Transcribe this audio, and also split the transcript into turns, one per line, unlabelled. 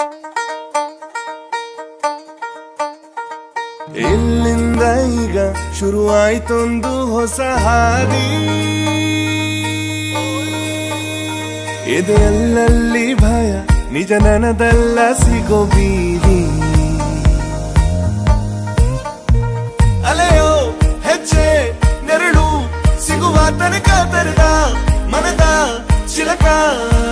ಇಲ್ಲಿಂದ ಈಗ ಶುರುವಾಯ್ತೊಂದು ಹೊಸ ಹಾದಿ, ಇದೆಲ್ಲಲ್ಲಿ ಭಯ ನಿಜ ನನದಲ್ಲ ಸಿಗೋ ಬೀದಿ. ಅಲೆಯೋ ಹೆಜ್ಜೆ ನೆರಳು ಸಿಗುವ ತನಕ ತೆರೆದ ಮನದ ಚಿಲಕ